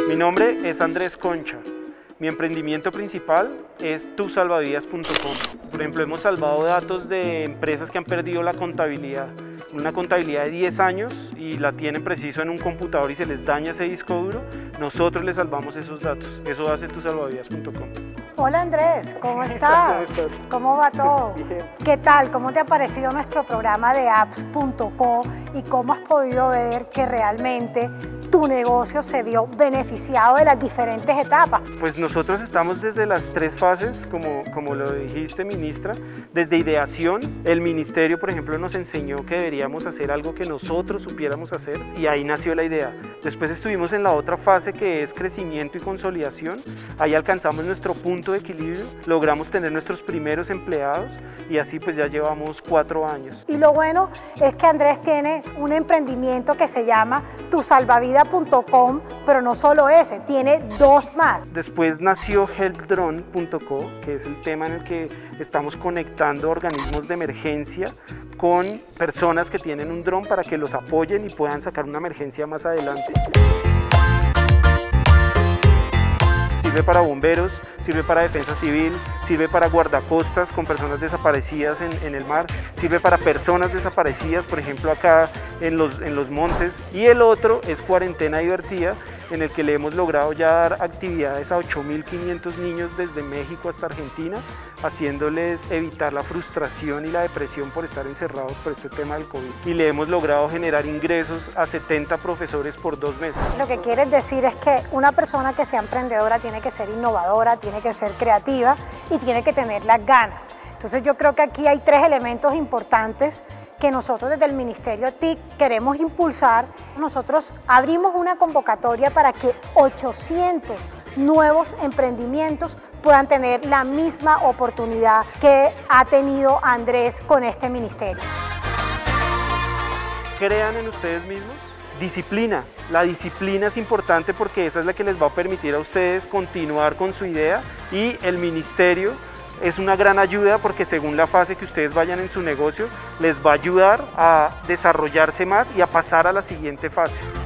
Mi nombre es Andrés Concha. Mi emprendimiento principal es tusalvavidas.com. Por ejemplo, hemos salvado datos de empresas que han perdido la contabilidad, una contabilidad de 10 años y la tienen preciso en un computador y se les daña ese disco duro. Nosotros les salvamos esos datos. Eso hace tusalvavidas.com. Hola Andrés, ¿cómo estás? ¿Cómo va todo? Bien. ¿Qué tal? ¿Cómo te ha parecido nuestro programa de apps.co y cómo has podido ver que realmente tu negocio se vio beneficiado de las diferentes etapas? Pues nosotros estamos desde las 3 fases, como lo dijiste, ministra. Desde ideación, el ministerio, por ejemplo, nos enseñó que deberíamos hacer algo que nosotros supiéramos hacer y ahí nació la idea. Después estuvimos en la otra fase que es crecimiento y consolidación. Ahí alcanzamos nuestro punto de equilibrio, logramos tener nuestros primeros empleados y así pues ya llevamos 4 años. Y lo bueno es que Andrés tiene un emprendimiento que se llama tusalvavidas.com, pero no solo ese, tiene 2 más. Después nació helpdrone.co, que es el tema en el que estamos conectando organismos de emergencia con personas que tienen un dron para que los apoyen y puedan sacar una emergencia más adelante. Sirve para bomberos, sirve para defensa civil, sirve para guardacostas con personas desaparecidas en el mar, sirve para personas desaparecidas, por ejemplo acá en los montes. Y el otro es Cuarentena Divertida, en el que le hemos logrado ya dar actividades a 8.500 niños desde México hasta Argentina, haciéndoles evitar la frustración y la depresión por estar encerrados por este tema del COVID. Y le hemos logrado generar ingresos a 70 profesores por 2 meses. Lo que quieres decir es que una persona que sea emprendedora tiene que ser innovadora, tiene que ser creativa y tiene que tener las ganas. Entonces yo creo que aquí hay 3 elementos importantes que nosotros desde el Ministerio TIC queremos impulsar. Nosotros abrimos una convocatoria para que 800 nuevos emprendimientos puedan tener la misma oportunidad que ha tenido Andrés con este ministerio. Crean en ustedes mismos. Disciplina. La disciplina es importante porque esa es la que les va a permitir a ustedes continuar con su idea, y el ministerio es una gran ayuda porque según la fase que ustedes vayan en su negocio les va a ayudar a desarrollarse más y a pasar a la siguiente fase.